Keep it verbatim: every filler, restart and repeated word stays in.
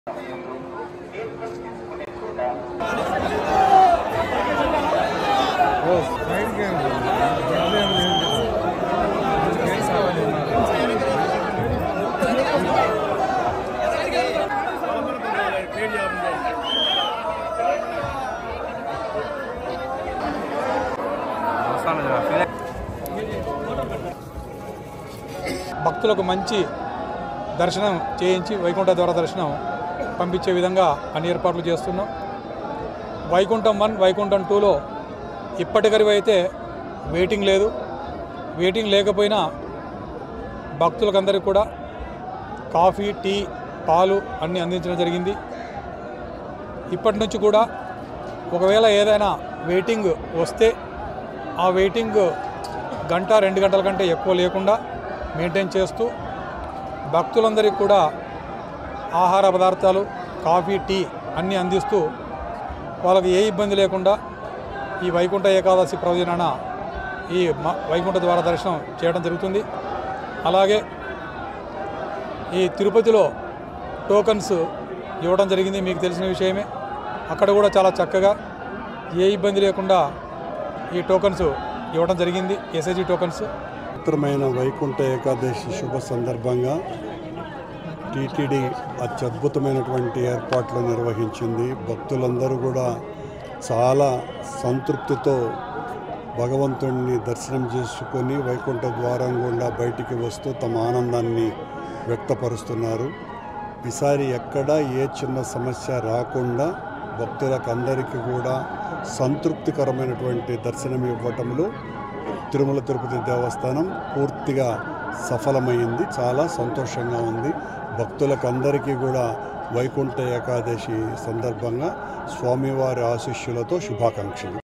భక్తులకు మంచి దర్శనం చేయించి వైకుంఠ ద్వార దర్శనం పంపించే విధంగా అన్ని ఏర్పాట్లు చేస్తున్నాం. వైకుంఠం వన్ వైకుంఠం టూలో ఇప్పటికరివి అయితే వెయిటింగ్ లేదు. వెయిటింగ్ లేకపోయినా భక్తులకందరికీ కూడా కాఫీ, టీ, పాలు అన్నీ అందించడం జరిగింది. ఇప్పటి నుంచి కూడా ఒకవేళ ఏదైనా వెయిటింగ్ వస్తే ఆ వెయిటింగ్ గంట రెండు గంటల కంటే ఎక్కువ లేకుండా మెయింటైన్ చేస్తూ భక్తులందరికీ కూడా ఆహార పదార్థాలు, కాఫీ, టీ అన్నీ అందిస్తూ వాళ్ళకి ఏ ఇబ్బంది లేకుండా ఈ వైకుంఠ ఏకాదశి పర్వదినాన ఈ వైకుంఠ ద్వార దర్శనం చేయడం జరుగుతుంది. అలాగే ఈ తిరుపతిలో టోకన్స్ ఇవ్వడం జరిగింది, మీకు తెలిసిన విషయమే. అక్కడ కూడా చాలా చక్కగా ఏ ఇబ్బంది లేకుండా ఈ టోకన్స్ ఇవ్వడం జరిగింది, ఎస్ఐజీ టోకన్స్. పవిత్రమైన వైకుంఠ ఏకాదశి శుభ సందర్భంగా టీటీడీ అత్యద్భుతమైనటువంటి ఏర్పాట్లు నిర్వహించింది. భక్తులందరూ కూడా చాలా సంతృప్తితో భగవంతుడిని దర్శనం చేసుకొని వైకుంఠ ద్వారం గుండా బయటికి వస్తూ తమ ఆనందాన్ని వ్యక్తపరుస్తున్నారు. ఈసారి ఎక్కడ ఏ చిన్న సమస్య రాకుండా భక్తులకు అందరికీ కూడా సంతృప్తికరమైనటువంటి దర్శనం ఇవ్వటంలో తిరుమల తిరుపతి దేవస్థానం పూర్తిగా సఫలమైంది. చాలా సంతోషంగా ఉంది. భక్తులకు అందరికీ కూడా వైకుంఠ ఏకాదశి సందర్భంగా స్వామివారి ఆశీస్సులతో శుభాకాంక్షలు.